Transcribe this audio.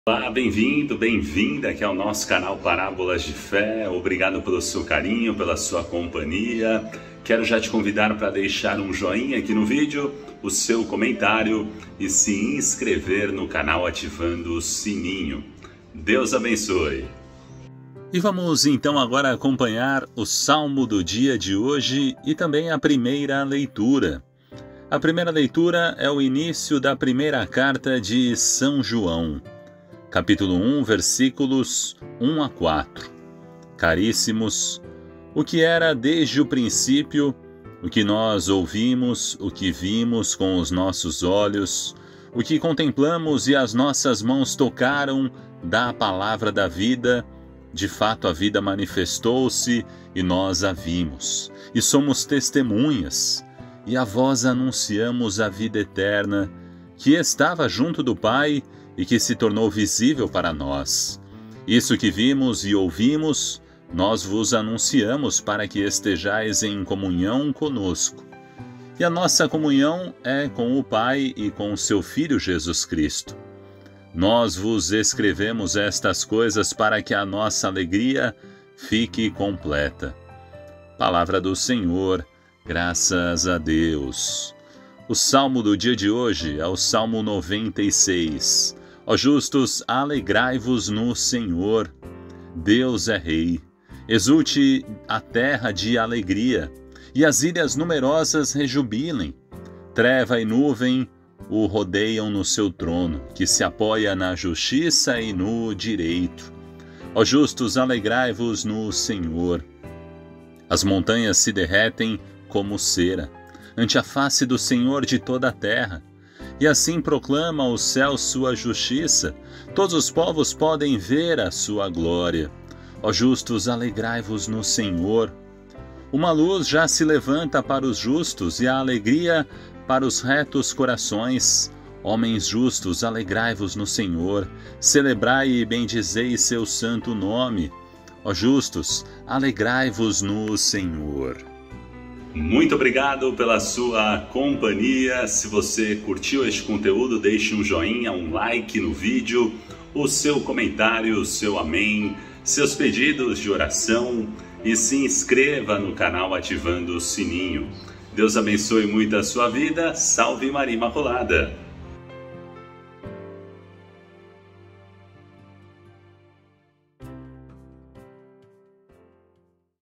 Olá, bem-vindo, bem-vinda aqui ao nosso canal Parábolas de Fé. Obrigado pelo seu carinho, pela sua companhia. Quero já te convidar para deixar um joinha aqui no vídeo, o seu comentário e se inscrever no canal ativando o sininho. Deus abençoe. E vamos então agora acompanhar o Salmo do dia de hoje e também a primeira leitura. A primeira leitura é o início da primeira carta de São João. Capítulo 1, versículos 1 a 4. Caríssimos, o que era desde o princípio, o que nós ouvimos, o que vimos com os nossos olhos, o que contemplamos e as nossas mãos tocaram da palavra da vida, de fato a vida manifestou-se e nós a vimos, e somos testemunhas, e a vós anunciamos a vida eterna, que estava junto do Pai e que se tornou visível para nós. Isso que vimos e ouvimos, nós vos anunciamos para que estejais em comunhão conosco. E a nossa comunhão é com o Pai e com o seu Filho Jesus Cristo. Nós vos escrevemos estas coisas para que a nossa alegria fique completa. Palavra do Senhor, graças a Deus. O salmo do dia de hoje é o Salmo 96. Ó justos, alegrai-vos no Senhor. Deus é Rei. Exulte a terra de alegria, e as ilhas numerosas rejubilem. Treva e nuvem o rodeiam no seu trono, que se apoia na justiça e no direito. Ó justos, alegrai-vos no Senhor. As montanhas se derretem como cera, ante a face do Senhor de toda a terra. E assim proclama o céu sua justiça, todos os povos podem ver a sua glória. Ó justos, alegrai-vos no Senhor. Uma luz já se levanta para os justos e a alegria para os retos corações. Homens justos, alegrai-vos no Senhor, celebrai e bendizei seu santo nome. Ó justos, alegrai-vos no Senhor. Muito obrigado pela sua companhia. Se você curtiu este conteúdo, deixe um joinha, um like no vídeo, o seu comentário, o seu amém, seus pedidos de oração e se inscreva no canal ativando o sininho. Deus abençoe muito a sua vida. Salve Maria Imaculada!